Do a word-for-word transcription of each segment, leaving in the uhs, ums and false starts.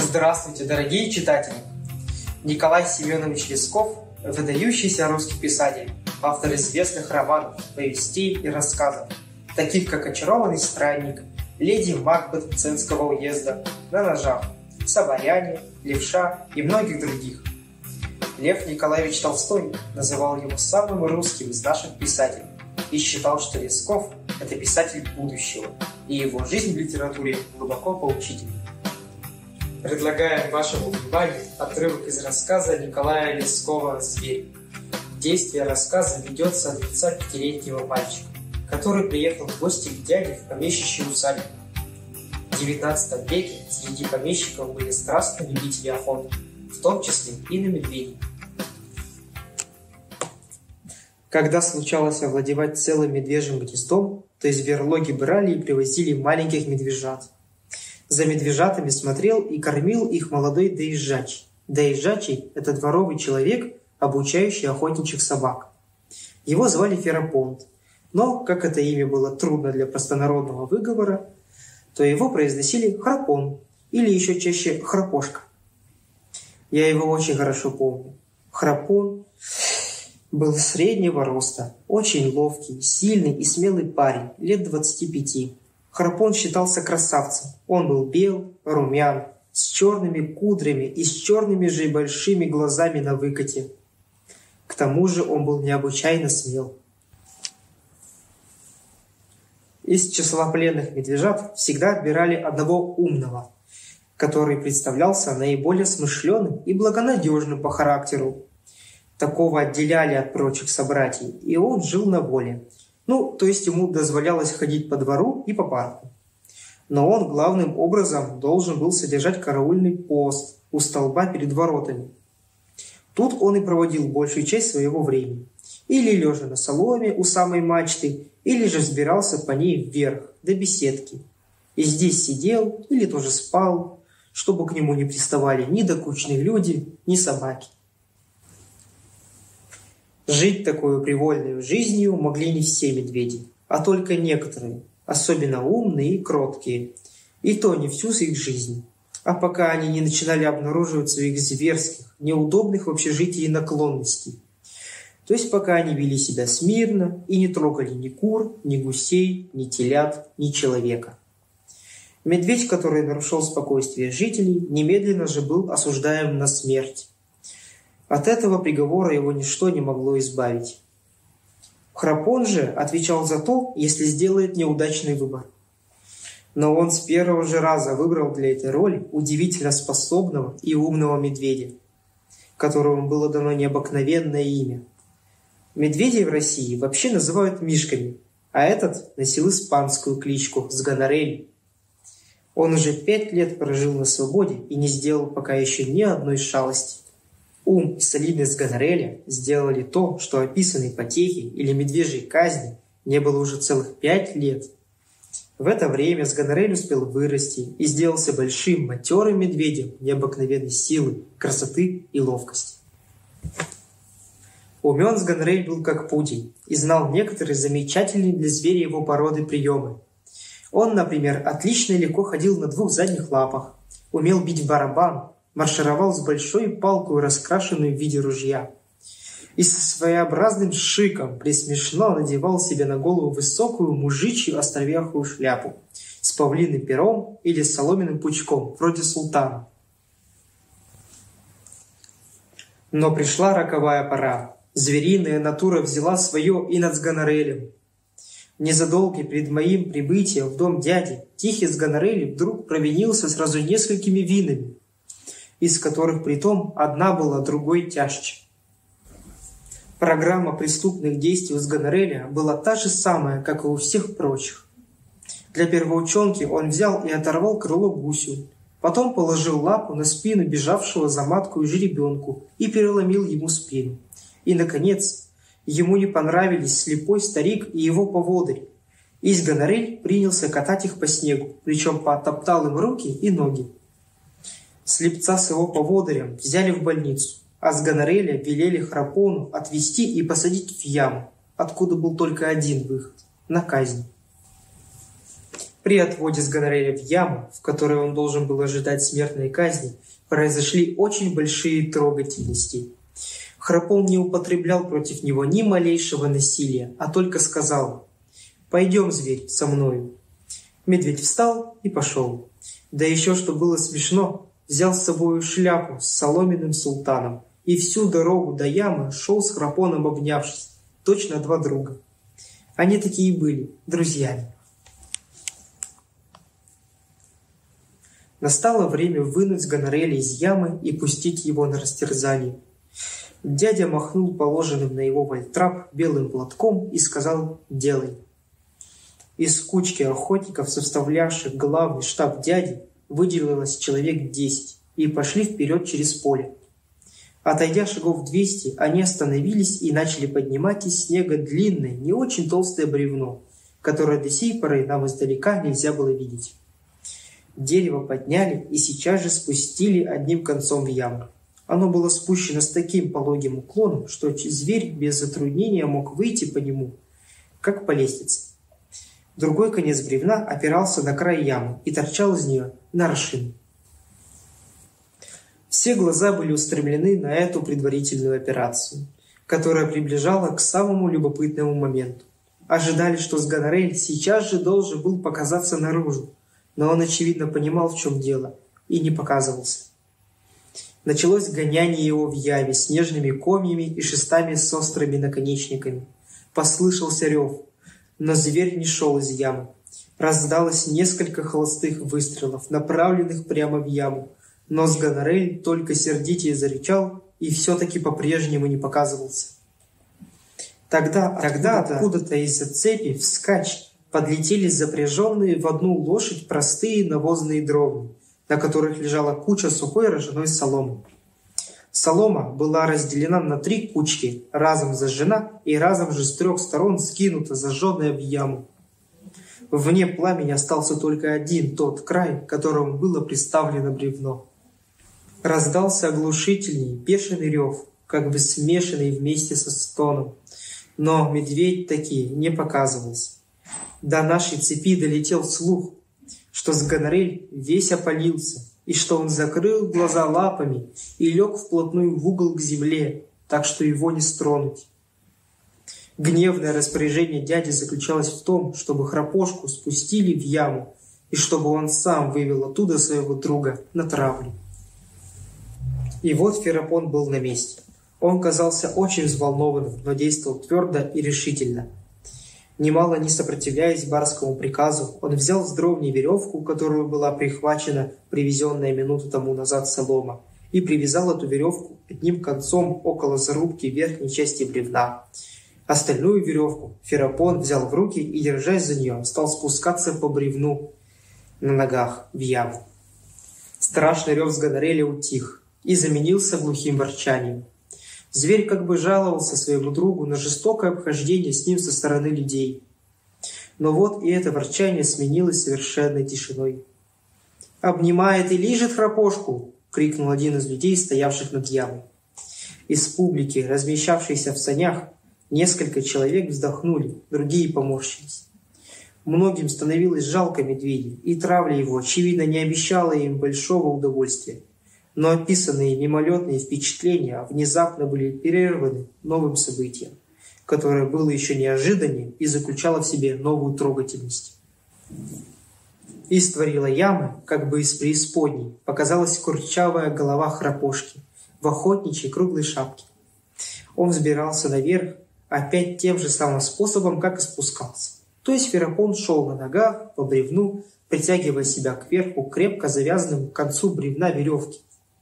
Здравствуйте, дорогие читатели! Николай Семенович Лесков – выдающийся русский писатель, автор известных романов, повестей и рассказов, таких как «Очарованный странник», «Леди Макбет Ценского уезда», «На ножах», «Сабаряне», «Левша» и многих других. Лев Николаевич Толстой называл его самым русским из наших писателей и считал, что Лесков – это писатель будущего, и его жизнь в литературе глубоко поучительна. Предлагаем вашему вниманию отрывок из рассказа Николая Лескова «Зверь». Действие рассказа ведется от лица пятилетнего мальчика, который приехал в гости к дяде в помещичью усадьбу. В девятнадцатом веке среди помещиков были страстные любители охоты, в том числе и на медведей. Когда случалось овладевать целым медвежьим гнездом, то из верлоги брали и привозили маленьких медвежат. За медвежатами смотрел и кормил их молодой доезжачий. Доезжачий – это дворовый человек, обучающий охотничьих собак. Его звали Ферапонт, но, как это имя было трудно для простонародного выговора, то его произносили Храпон или еще чаще Храпошка. Я его очень хорошо помню. Храпон был среднего роста, очень ловкий, сильный и смелый парень, лет двадцати пяти. Храпон считался красавцем. Он был бел, румян, с черными кудрями и с черными же большими глазами на выкате. К тому же он был необычайно смел. Из числа пленных медвежат всегда отбирали одного умного, который представлялся наиболее смышленым и благонадежным по характеру. Такого отделяли от прочих собратьев, и он жил на воле. Ну, то есть ему дозволялось ходить по двору и по парку. Но он главным образом должен был содержать караульный пост у столба перед воротами. Тут он и проводил большую часть своего времени. Или лежа на соломе у самой мачты, или же взбирался по ней вверх, до беседки. И здесь сидел или тоже спал, чтобы к нему не приставали ни докучные люди, ни собаки. Жить такой привольной жизнью могли не все медведи, а только некоторые, особенно умные и кроткие, и то не всю их жизнь, а пока они не начинали обнаруживать своих зверских, неудобных в общежитии наклонностей, то есть пока они вели себя смирно и не трогали ни кур, ни гусей, ни телят, ни человека. Медведь, который нарушил спокойствие жителей, немедленно же был осуждаем на смерть. От этого приговора его ничто не могло избавить. Храпон же отвечал за то, если сделает неудачный выбор. Но он с первого же раза выбрал для этой роли удивительно способного и умного медведя, которому было дано необыкновенное имя. Медведей в России вообще называют мишками, а этот носил испанскую кличку Сгонорель. Он уже пять лет прожил на свободе и не сделал пока еще ни одной шалости. Ум и солидность Сгонореля сделали то, что описанной потехи или медвежьей казни не было уже целых пять лет. В это время Сгонорель успел вырасти и сделался большим матерым медведем необыкновенной силы, красоты и ловкости. Умен Сгонорель был как пудинг и знал некоторые замечательные для зверя его породы приемы. Он, например, отлично и легко ходил на двух задних лапах, умел бить в барабан, маршировал с большой палкой, раскрашенной в виде ружья, и со своеобразным шиком присмешно надевал себе на голову высокую мужичью островерхую шляпу с павлиным пером или с соломенным пучком, вроде султана. Но пришла роковая пора. Звериная натура взяла свое и над Сгонорелем. Незадолго перед моим прибытием в дом дяди тихий Сгонорель вдруг провинился сразу несколькими винами, из которых притом одна была другой тяжче. Программа преступных действий у Сгонореля была та же самая, как и у всех прочих. Для первоученки он взял и оторвал крыло гусю, потом положил лапу на спину бежавшего за маткою жеребенку и переломил ему спину. И, наконец, ему не понравились слепой старик и его поводырь, и Сгонорель принялся катать их по снегу, причем потоптал им руки и ноги. Слепца с его поводырем взяли в больницу, а Сгонореля велели Храпону отвезти и посадить в яму, откуда был только один выход – на казнь. При отводе с Гонореля в яму, в которой он должен был ожидать смертной казни, произошли очень большие трогательности. Храпон не употреблял против него ни малейшего насилия, а только сказал: «Пойдем, зверь, со мною». Медведь встал и пошел. Да еще, что было смешно, взял с собой шляпу с соломенным султаном и всю дорогу до ямы шел с Храпоном, обнявшись, точно два друга. Они такие были, друзьями. Настало время вынуть Гонореля из ямы и пустить его на растерзание. Дядя махнул положенным на его вальтрап белым платком и сказал: «Делай». Из кучки охотников, составлявших главный штаб дяди, выделилось человек десять и пошли вперед через поле. Отойдя шагов двести, они остановились и начали поднимать из снега длинное, не очень толстое бревно, которое до сей поры нам издалека нельзя было видеть. Дерево подняли и сейчас же спустили одним концом в яму. Оно было спущено с таким пологим уклоном, что зверь без затруднения мог выйти по нему, как по лестнице. Другой конец бревна опирался на край ямы и торчал из нее на аршин. Все глаза были устремлены на эту предварительную операцию, которая приближала к самому любопытному моменту. Ожидали, что Гонорель сейчас же должен был показаться наружу, но он, очевидно, понимал, в чем дело, и не показывался. Началось гоняние его в яме снежными комьями и шестами с острыми наконечниками. Послышался рев, но зверь не шел из ямы. Раздалось несколько холостых выстрелов, направленных прямо в яму, но Гонорель только сердитее зарычал и все-таки по-прежнему не показывался. Тогда, Тогда откуда-то из-за цепи вскачь подлетели запряженные в одну лошадь простые навозные дровни, на которых лежала куча сухой ржаной соломы. Солома была разделена на три кучки, разом зажжена и разом же с трех сторон скинута, зажженная в яму. Вне пламени остался только один тот край, к которому было приставлено бревно. Раздался оглушительный, бешеный рев, как бы смешанный вместе со стоном. Но медведь таки не показывался. До нашей цепи долетел слух, что Гонорель весь опалился, и что он закрыл глаза лапами и лег вплотную в угол к земле, так что его не стронуть. Гневное распоряжение дяди заключалось в том, чтобы Храпошку спустили в яму, и чтобы он сам вывел оттуда своего друга на травлю. И вот Ферапон был на месте. Он казался очень взволнованным, но действовал твердо и решительно. Немало не сопротивляясь барскому приказу, он взял с дровни веревку, которую была прихвачена привезенная минуту тому назад солома, и привязал эту веревку одним концом около зарубки верхней части бревна. Остальную веревку Ферапон взял в руки и, держась за нее, стал спускаться по бревну на ногах в яму. Страшный рев с Гонореля утих и заменился глухим ворчанием. Зверь как бы жаловался своему другу на жестокое обхождение с ним со стороны людей. Но вот и это ворчание сменилось совершенной тишиной. «Обнимает и лижет Храпошку!» — крикнул один из людей, стоявших над ямой. Из публики, размещавшейся в санях, несколько человек вздохнули, другие поморщились. Многим становилось жалко медведя, и травля его, очевидно, не обещала им большого удовольствия. Но описанные мимолетные впечатления внезапно были прерваны новым событием, которое было еще неожиданнее и заключало в себе новую трогательность. Из творила ямы, как бы из преисподней, показалась курчавая голова Храпошки в охотничьей круглой шапке. Он взбирался наверх опять тем же самым способом, как и спускался. То есть Ферапон шел на ногах по бревну, притягивая себя кверху крепко завязанным к концу бревна веревки.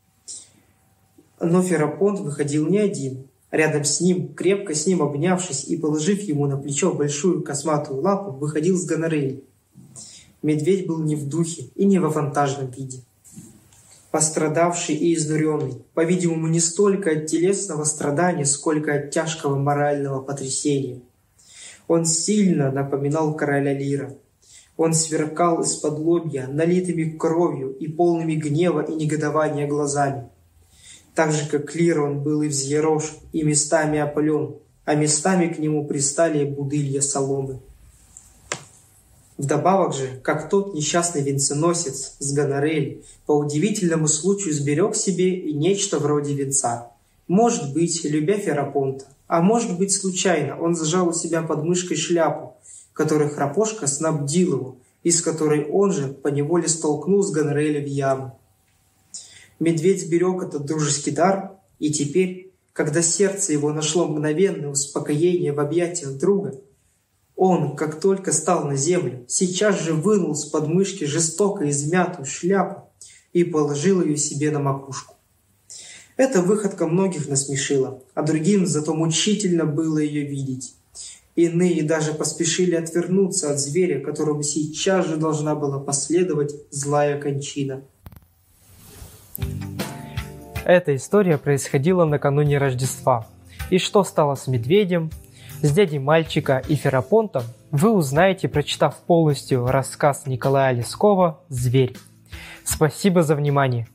Но Ферапон выходил не один. Рядом с ним, крепко с ним обнявшись и положив ему на плечо большую косматую лапу, выходил Гонорель. Медведь был не в духе и не в авантажном виде. Пострадавший и изнуренный, по-видимому, не столько от телесного страдания, сколько от тяжкого морального потрясения. Он сильно напоминал короля Лира. Он сверкал из-под лобья, налитыми кровью и полными гнева и негодования глазами. Так же, как Лир, он был и взъерошен, и местами опален, а местами к нему пристали будылья соломы. Вдобавок же, как тот несчастный венценосец с гоноррель по удивительному случаю сберег себе и нечто вроде венца. Может быть, любя Ферапонта, а может быть, случайно он зажал у себя под мышкой шляпу, которой Храпошка снабдил его, из которой он же поневоле столкнул с гонореля в яму. Медведь сберег этот дружеский дар, и теперь, когда сердце его нашло мгновенное успокоение в объятиях друга, он, как только стал на землю, сейчас же вынул с подмышки жестоко измятую шляпу и положил ее себе на макушку. Эта выходка многих насмешила, а другим зато мучительно было ее видеть. Иные даже поспешили отвернуться от зверя, которому сейчас же должна была последовать злая кончина. Эта история происходила накануне Рождества. И что стало с медведем, с дядей мальчика и Ферапонтом, вы узнаете, прочитав полностью рассказ Николая Лескова «Зверь». Спасибо за внимание!